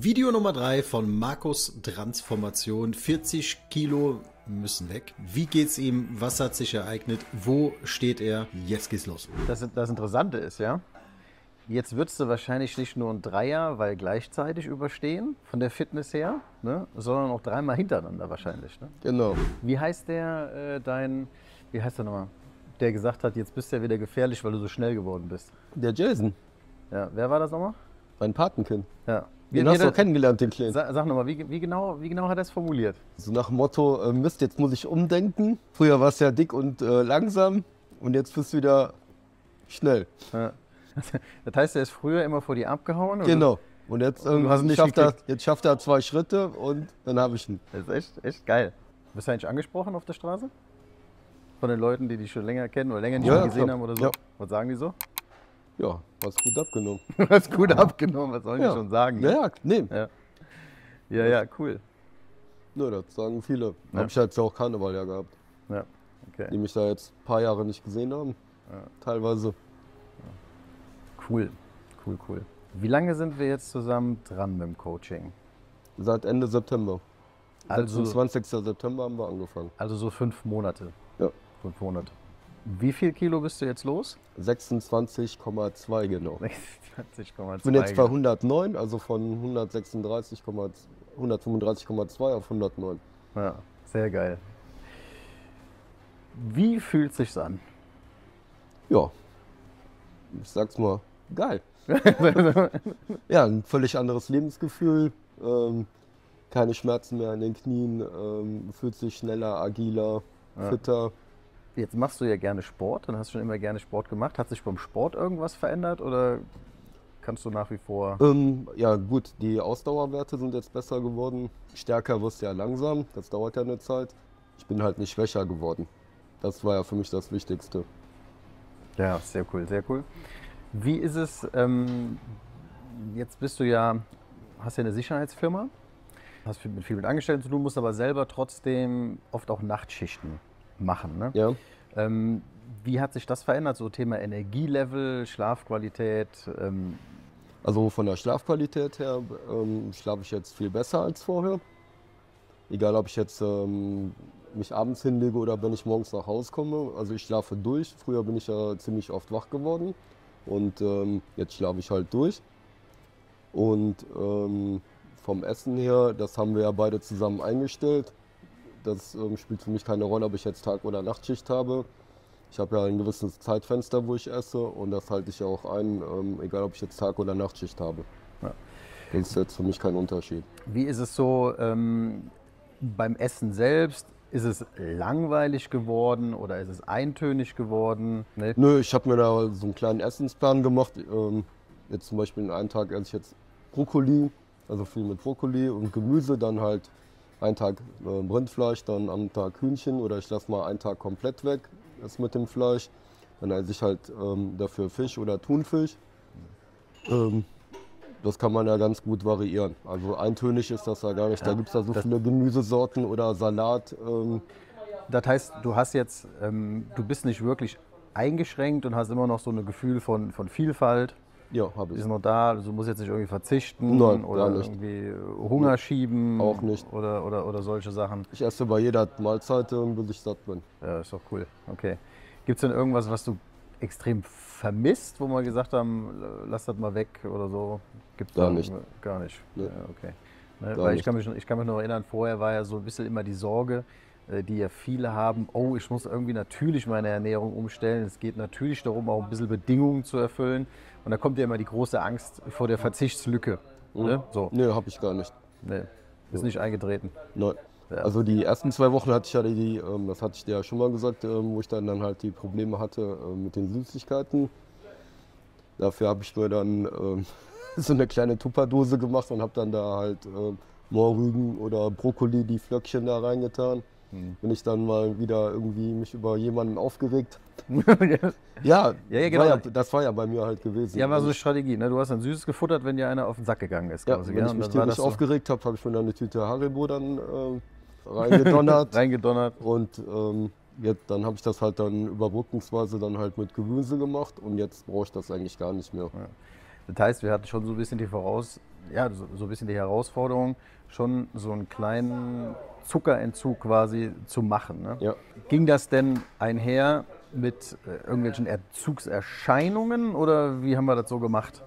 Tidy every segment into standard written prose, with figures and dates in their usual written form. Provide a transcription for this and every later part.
Video Nummer 3 von Markus Transformation. 40 Kilo müssen weg. Wie geht's ihm? Was hat sich ereignet? Wo steht er? Jetzt geht's los. Das Interessante ist ja, jetzt würdest du wahrscheinlich nicht nur ein Dreier, weil gleichzeitig überstehen, von der Fitness her, ne, sondern auch dreimal hintereinander wahrscheinlich. Ne? Genau. Wie heißt der, wie heißt der nochmal? Der gesagt hat, jetzt bist du ja wieder gefährlich, weil du so schnell geworden bist. Der Jason, Ja, wer war das nochmal? mein Patenkind. Ja. Den hast du auch kennengelernt, den Kleinen. Sag nochmal, wie genau hat er es formuliert? So nach dem Motto, Mist, jetzt muss ich umdenken. Früher warst du ja dick und langsam und jetzt bist du wieder schnell. Ja. Das heißt, er ist früher immer vor dir abgehauen? Oder? Genau. Und jetzt, du hast ihn nicht schafft er 2 Schritte und dann habe ich ihn. Das ist echt geil. Bist du eigentlich angesprochen auf der Straße? Von den Leuten, die dich schon länger kennen oder länger nicht mehr gesehen haben oder so? Ja. Was sagen die so? Ja, hast gut abgenommen. Du hast gut abgenommen, was sollen die schon sagen? Ne? Ja, nee. Ja, cool. Nö, das sagen viele. Ja. Habe ich halt auch Karneval ja gehabt. Ja, okay. Die mich da jetzt ein paar Jahre nicht gesehen haben. Ja. Teilweise. Cool. Wie lange sind wir jetzt zusammen dran mit dem Coaching? Seit Ende September. Also, 26. September haben wir angefangen. also so 5 Monate. Ja. 5 Monate. Wie viel Kilo bist du jetzt los? 26,2 genau. 26,2. Ich bin jetzt bei 109, also von 135,2 auf 109. Ja, sehr geil. Wie fühlt sich's an? Ja, ich sag's mal, geil. Ja, ein völlig anderes Lebensgefühl. Keine Schmerzen mehr in den Knien, fühlt sich schneller, agiler, fitter. Jetzt machst du ja gerne Sport und hast schon immer gerne Sport gemacht. Hat sich beim Sport irgendwas verändert oder kannst du nach wie vor? Ja gut, die Ausdauerwerte sind jetzt besser geworden. Stärker wirst du ja langsam, das dauert ja eine Zeit. Ich bin halt nicht schwächer geworden. Das war ja für mich das Wichtigste. Ja, sehr cool, sehr cool. Wie ist es, jetzt bist du ja, hast ja eine Sicherheitsfirma, hast viel mit Angestellten zu tun, musst aber selber trotzdem oft auch Nachtschichten machen. Ne? Ja. Wie hat sich das verändert, so Thema Energielevel, Schlafqualität? Also von der Schlafqualität her schlafe ich jetzt viel besser als vorher. Egal, ob ich jetzt mich abends hinlege oder wenn ich morgens nach Hause komme. Also ich schlafe durch. Früher bin ich ja ziemlich oft wach geworden und jetzt schlafe ich halt durch. Und vom Essen her, das haben wir ja beide zusammen eingestellt. Das spielt für mich keine Rolle, ob ich jetzt Tag- oder Nachtschicht habe. Ich habe ja ein gewisses Zeitfenster, wo ich esse und das halte ich ja auch ein, egal ob ich jetzt Tag- oder Nachtschicht habe. Ja. Das ist jetzt für mich kein Unterschied. Wie ist es so beim Essen selbst? Ist es langweilig geworden oder ist es eintönig geworden? Ne? Nö, ich habe mir da so einen kleinen Essensplan gemacht. Jetzt zum Beispiel in einem Tag esse ich jetzt Brokkoli, also viel mit Brokkoli und Gemüse, dann halt einen Tag Rindfleisch, dann am Tag Hühnchen oder ich lasse mal einen Tag komplett weg, das mit dem Fleisch. Dann esse ich halt dafür Fisch oder Thunfisch. Das kann man ja ganz gut variieren. Also eintönig ist das ja gar nicht. Da gibt es ja so viele Gemüsesorten oder Salat. Das heißt, du hast jetzt, du bist nicht wirklich eingeschränkt und hast immer noch so ein Gefühl von Vielfalt. Ja, habe Die ich. ist noch da, also du musst jetzt nicht irgendwie verzichten Nein, oder gar nicht. irgendwie Hunger schieben. Auch nicht. Oder solche Sachen. Ich esse bei jeder Mahlzeit, bis ich satt bin. Ja, ist doch cool. Okay. Gibt es denn irgendwas, was du extrem vermisst, wo wir gesagt haben, lass das mal weg oder so? Gibt's Gar da nicht. Gar nicht. Nee. Ja, okay. Ne, Gar weil nicht. ich kann mich noch erinnern, vorher war ja so ein bisschen immer die Sorge, die ja viele haben, oh, ich muss irgendwie natürlich meine Ernährung umstellen. Es geht natürlich darum, auch ein bisschen Bedingungen zu erfüllen. Und da kommt ja immer die große Angst vor der Verzichtslücke. Ne? So. Nee, habe ich gar nicht. Nee, ist nicht eingetreten. Nein. Ja. Also die ersten 2 Wochen hatte ich ja das hatte ich dir ja schon mal gesagt, wo ich dann halt die Probleme hatte mit den Süßigkeiten. Dafür habe ich mir dann so eine kleine Tupperdose gemacht und habe dann da halt Mohrrüben oder Brokkoli, die Flöckchen da reingetan. Wenn ich dann mal wieder irgendwie mich über jemanden aufgeregt. Ja, genau. das war ja bei mir halt gewesen. Ja, war so eine Strategie. Ne? Du hast dann Süßes gefuttert, wenn dir einer auf den Sack gegangen ist. Ja, Quasi, wenn ich und mich dann war tierisch das so aufgeregt habe, habe ich mir dann eine Tüte Haribo dann reingedonnert. reingedonnert. Und jetzt, dann habe ich das halt dann überbrückungsweise dann halt mit Gemüse gemacht und jetzt brauche ich das eigentlich gar nicht mehr. Das heißt, wir hatten schon so ein bisschen die ja, so ein bisschen die Herausforderung, schon so einen kleinen Zuckerentzug quasi zu machen. Ne? Ja. Ging das denn einher mit irgendwelchen Entzugserscheinungen oder wie haben wir das so gemacht?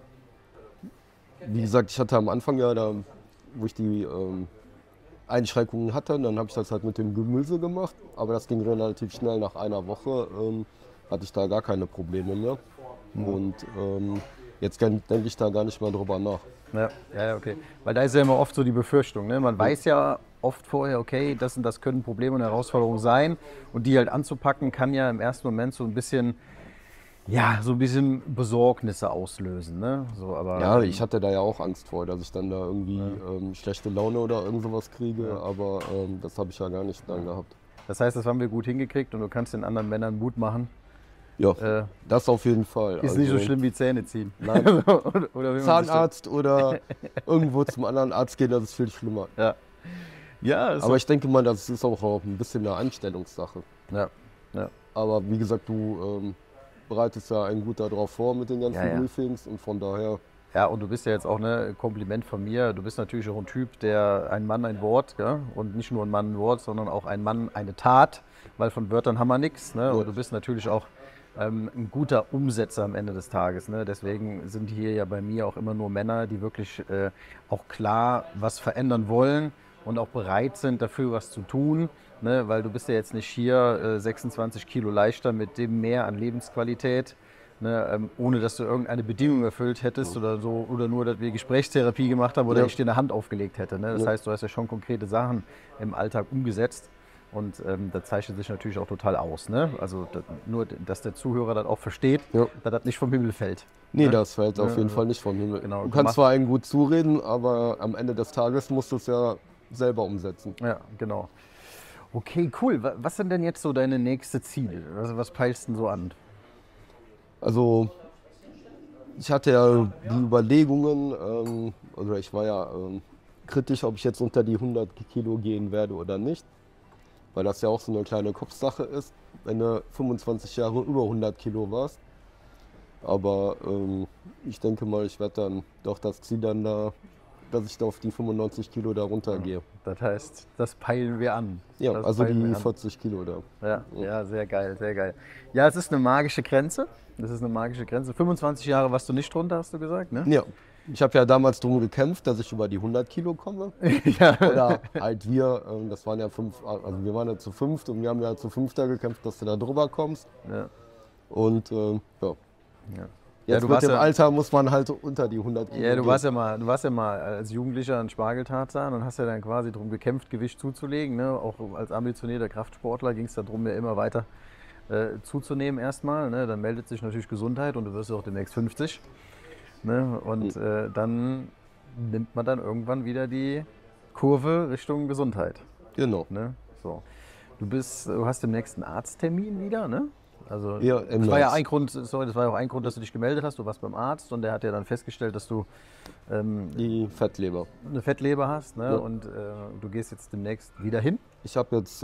Wie gesagt, ich hatte am Anfang ja, da, wo ich die Einschränkungen hatte, dann habe ich das halt mit dem Gemüse gemacht. Aber das ging relativ schnell. Nach einer Woche hatte ich da gar keine Probleme mehr. Und jetzt denke ich da gar nicht mehr drüber nach. Ja, okay. Weil da ist ja immer oft so die Befürchtung. Ne? Man weiß ja oft vorher, okay, das und das können Probleme und Herausforderungen sein. Und die halt anzupacken, kann ja im ersten Moment so ein bisschen, ja, so ein bisschen Besorgnisse auslösen. Ne? So, aber, Ja, ich hatte da ja auch Angst vor, dass ich dann da irgendwie schlechte Laune oder irgend sowas kriege. Aber das habe ich ja gar nicht dann gehabt. Das heißt, das haben wir gut hingekriegt und du kannst den anderen Männern Mut machen. Ja, das auf jeden Fall. Ist nicht so schlimm wie Zähne ziehen. Nein. oder wie man Zahnarzt oder irgendwo zum anderen Arzt gehen, das ist viel schlimmer. Ja, Aber ich denke mal, das ist auch ein bisschen eine Einstellungssache. Ja. Aber wie gesagt, du bereitest ja einen gut darauf vor mit den ganzen Ja. Briefings und von daher. Ja, und du bist ja jetzt auch, ne, Kompliment von mir, du bist natürlich auch ein Typ, der ein Mann ein Wort, ja? Und nicht nur ein Mann ein Wort, sondern auch ein Mann eine Tat, weil von Wörtern haben wir nichts. Ne? Und du bist natürlich auch ein guter Umsetzer am Ende des Tages. Ne? Deswegen sind hier ja bei mir auch immer nur Männer, die wirklich auch klar was verändern wollen und auch bereit sind, dafür was zu tun. Ne? Weil du bist ja jetzt nicht hier 26 Kilo leichter mit dem mehr an Lebensqualität. Ne, ohne dass du irgendeine Bedingung erfüllt hättest oder so, oder nur, dass wir Gesprächstherapie gemacht haben oder ich dir eine Hand aufgelegt hätte. Ne? Das heißt, du hast ja schon konkrete Sachen im Alltag umgesetzt und das zeichnet sich natürlich auch total aus. Ne? Also nur, dass der Zuhörer das auch versteht, dass das nicht vom Himmel fällt. Nee, Ne? das fällt auf jeden Fall nicht vom Himmel. Genau, du kannst zwar einen gut zureden, aber am Ende des Tages musst du es ja selber umsetzen. Ja, genau. Okay, cool. Was sind denn jetzt so deine nächsten Ziele? Also was peilst du denn so an? Also ich hatte ja die Überlegungen, oder ich war ja kritisch, ob ich jetzt unter die 100 Kilo gehen werde oder nicht, weil das ja auch so eine kleine Kopfsache ist, wenn du 25 Jahre über 100 Kilo warst. Aber ich denke mal, ich werde dann doch das Ziel dann da, dass ich da auf die 95 Kilo da runtergehe. Das heißt, das peilen wir an. Ja, Das also peilen wir die an. 40 Kilo da. Ja, sehr geil, sehr geil. Ja, es ist eine magische Grenze. Das ist eine magische Grenze. 25 Jahre warst du nicht drunter, hast du gesagt, ne? Ja, ich habe ja damals darum gekämpft, dass ich über die 100 Kilo komme. Ja. Oder halt wir, das waren ja also wir waren ja zu fünft und wir haben ja zu fünfter gekämpft, dass du da drüber kommst. Ja. Und ja. Ja, Jetzt du mit warst dem Alter muss man halt unter die 100 Kilo Ja, du gehen. warst ja mal als Jugendlicher ein Spargeltarzan und hast ja dann quasi darum gekämpft, Gewicht zuzulegen. Ne? Auch als ambitionierter Kraftsportler ging es darum, ja immer weiter zuzunehmen erstmal. Ne? Dann meldet sich natürlich Gesundheit und du wirst ja auch demnächst 50. Ne? Und dann nimmt man dann irgendwann wieder die Kurve Richtung Gesundheit. Genau. Ne? So. Du hast demnächst einen Arzttermin wieder, ne? Also Ja, im das war ja März. ein Grund, sorry, das war ja auch ein Grund, dass du dich gemeldet hast. Du warst beim Arzt und der hat ja dann festgestellt, dass du Die Fettleber. eine Fettleber hast, ne? Ja. Und du gehst jetzt demnächst wieder hin. Ich habe jetzt,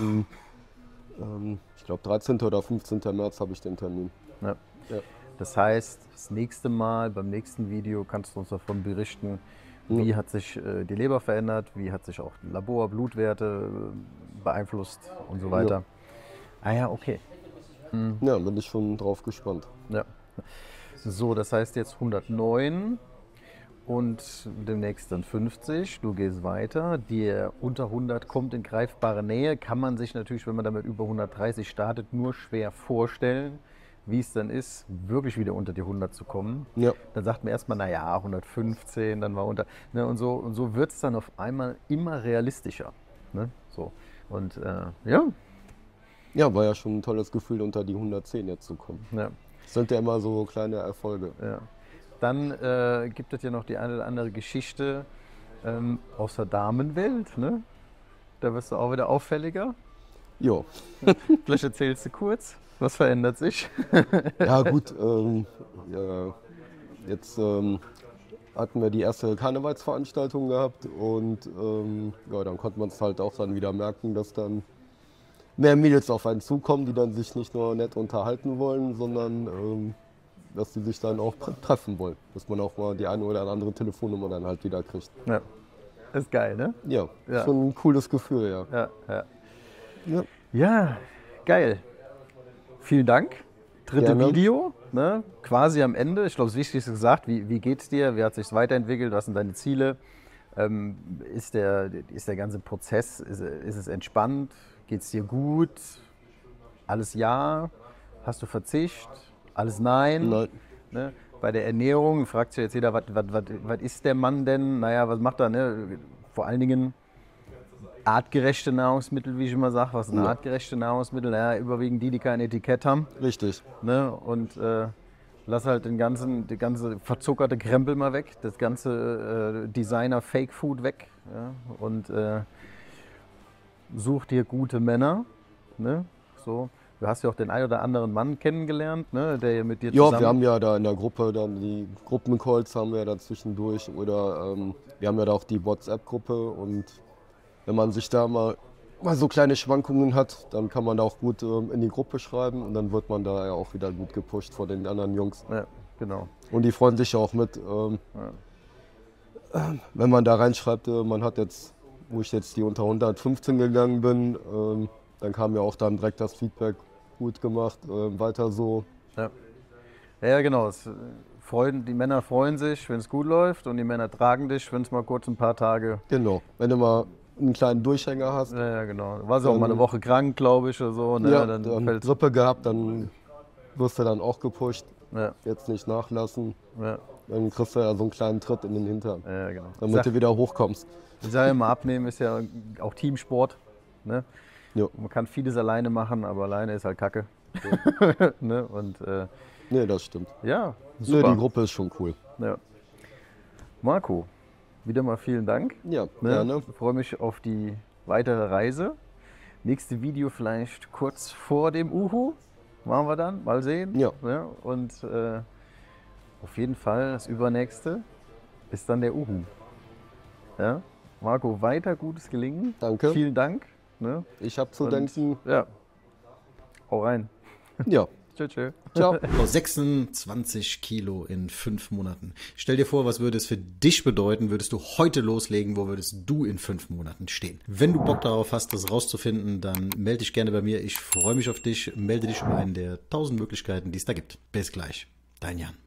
ich glaube 13. oder 15. März habe ich den Termin. Ja. Ja. Das heißt, das nächste Mal, beim nächsten Video kannst du uns davon berichten, wie hat sich die Leber verändert, wie hat sich auch Labor, Blutwerte beeinflusst und so weiter. Ah ja, okay. Ja, bin ich schon drauf gespannt. Ja. So, das heißt jetzt 109 und demnächst dann 50. Du gehst weiter. Der unter 100 kommt in greifbare Nähe. Kann man sich natürlich, wenn man damit über 130 startet, nur schwer vorstellen, wie es dann ist, wirklich wieder unter die 100 zu kommen. Ja. Dann sagt man erstmal, naja, 115, dann war unter. Ne, und so wird es dann auf einmal immer realistischer. Ne? So. Und ja. Ja, war ja schon ein tolles Gefühl, unter die 110 jetzt zu kommen. Ja. Das sind ja immer so kleine Erfolge. Ja. Dann gibt es ja noch die eine oder andere Geschichte aus der Damenwelt. Ne? Da wirst du auch wieder auffälliger. Jo. Vielleicht erzählst du kurz, was verändert sich? Ja gut, ja, jetzt hatten wir die erste Karnevalsveranstaltung gehabt und ja, dann konnte man es halt auch dann wieder merken, dass dann mehr Mädels auf einen zukommen, die dann sich nicht nur nett unterhalten wollen, sondern dass die sich dann auch treffen wollen. Dass man auch mal die eine oder andere Telefonnummer dann halt wieder kriegt. Ja. Ist geil, ne? Ja, Ja. schon ein cooles Gefühl, ja. Ja, ja. Ja. Ja, geil. Vielen Dank. Dritte Gerne. Video, ne? Quasi am Ende. Ich glaube, das Wichtigste gesagt, wie geht's dir? Wie hat sich weiterentwickelt? Was sind deine Ziele? Ist der ganze Prozess, ist es entspannt? Geht's dir gut? Alles ja? Hast du Verzicht? Alles nein? Nein. Ne? Bei der Ernährung fragt sich jetzt jeder, was ist der Mann denn? Naja, was macht er? Ne? Vor allen Dingen artgerechte Nahrungsmittel, wie ich immer sage. Was sind Ja. artgerechte Nahrungsmittel? Naja, überwiegend die kein Etikett haben. Richtig. Ne? Und lass halt die ganze verzuckerte Krempel mal weg, das ganze Designer-Fake-Food weg. Ja? Und such dir gute Männer. Ne? So. Du hast ja auch den einen oder anderen Mann kennengelernt, ne? Der mit dir zusammen... Ja, wir haben ja da in der Gruppe dann die Gruppencalls haben wir da zwischendurch oder wir haben ja da auch die WhatsApp-Gruppe und wenn man sich da mal so kleine Schwankungen hat, dann kann man da auch gut in die Gruppe schreiben und dann wird man da ja auch wieder gut gepusht vor den anderen Jungs. Ja, genau. Und die freuen sich ja auch mit, wenn man da reinschreibt, man hat jetzt, wo ich jetzt die unter 115 gegangen bin, dann kam ja auch dann direkt das Feedback, gut gemacht, weiter so. Ja, ja genau. Die Männer freuen sich, wenn es gut läuft und die Männer tragen dich, wenn es mal kurz ein paar Tage... Genau, wenn du mal einen kleinen Durchhänger hast. Ja, genau. Warst auch mal eine Woche krank, glaube ich, oder so. Ne? Ja, dann dann fällt's. Grippe gehabt, dann wirst du dann auch gepusht. Ja, Jetzt nicht nachlassen. ja, Dann kriegst du ja so einen kleinen Tritt in den Hintern, ja, genau. damit du wieder hochkommst. Ich sage immer, Abnehmen ist ja auch Teamsport. Ne? Ja. Man kann vieles alleine machen, aber alleine ist halt Kacke. Ne? Und Nee, das stimmt. ja, Nee, super. die Gruppe ist schon cool. Ja. Marco, wieder mal vielen Dank. Ja, Ne? gerne. Ich freue mich auf die weitere Reise. Nächste Video vielleicht kurz vor dem Uhu. Machen wir dann, mal sehen. Ja. Und auf jeden Fall das übernächste ist dann der Uhu. Ja? Marco, weiter gutes Gelingen. Danke. Vielen Dank. Ne? Ich habe zu Und, denken. Ja. Hau rein. Ja, Tschö, tschö. ciao. 26 Kilo in 5 Monaten. Stell dir vor, was würde es für dich bedeuten, würdest du heute loslegen, wo würdest du in 5 Monaten stehen? Wenn du Bock darauf hast, das rauszufinden, dann melde dich gerne bei mir. Ich freue mich auf dich. Melde dich um einen der 1000 Möglichkeiten, die es da gibt. Bis gleich. Dein Jan.